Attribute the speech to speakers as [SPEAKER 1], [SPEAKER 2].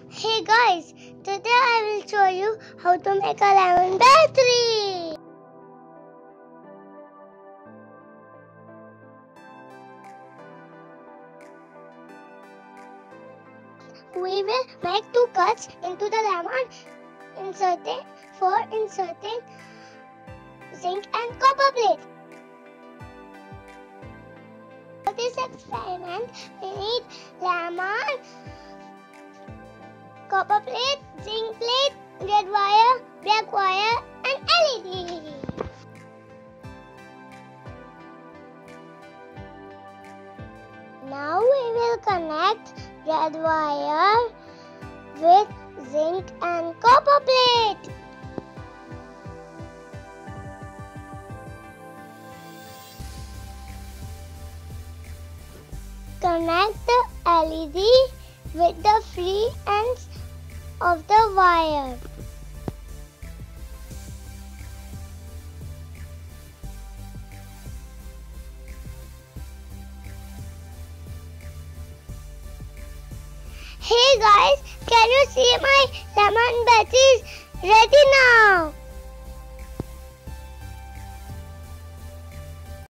[SPEAKER 1] Hey guys, today I will show you how to make a lemon battery. We will make two cuts into the lemon for inserting zinc and copper plate. For this experiment, we need lemon, copper plate, zinc plate, red wire, black wire and LED. Now we will connect red wire with zinc and copper plate. Connect the LED with the free ends of the wire. Hey guys, can you see my lemon battery is ready now?